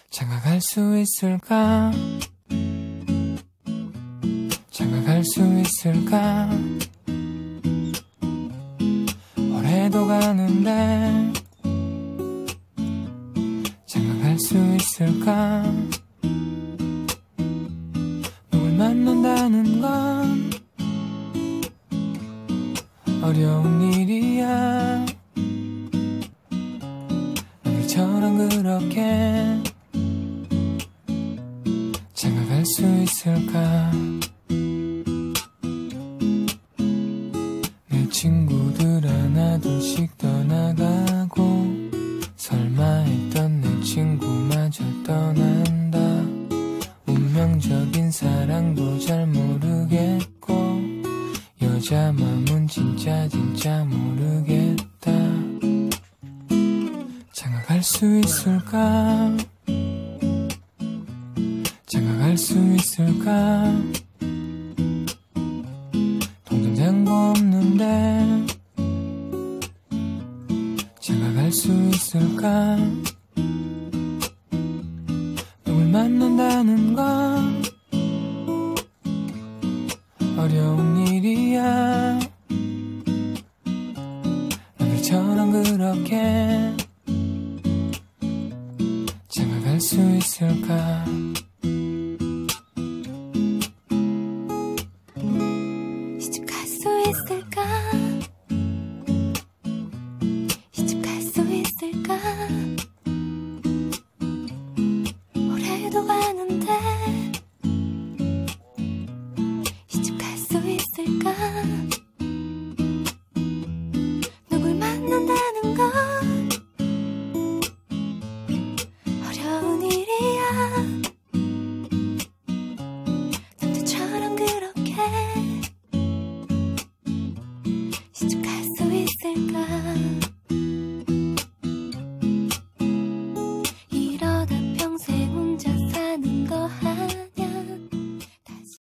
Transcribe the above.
장가갈 수 있을까? 장가갈 수 있을까? 올해도 가는데 장가갈 수 있을까? 누굴 만난다는 건 어려운 일이야. 너희처럼 그렇게 장가갈 수 있을까? 내 친구들 하나둘씩 떠나가고 설마 했던 내 친구마저 떠난다. 운명적인 사랑도 잘 모르겠고 여자 맘은 진짜 모르겠다. 장가갈 수 있을까? 장가갈 수 있을까? 동전 잔고 없는데 장가갈 수 있을까? 누굴 만난다는 건 어려운 일이야. 너희처럼 그렇게 장가갈 수 있을까?